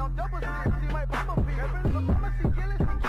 on double six, see my bubble pee. Look, I'ma see Gillis,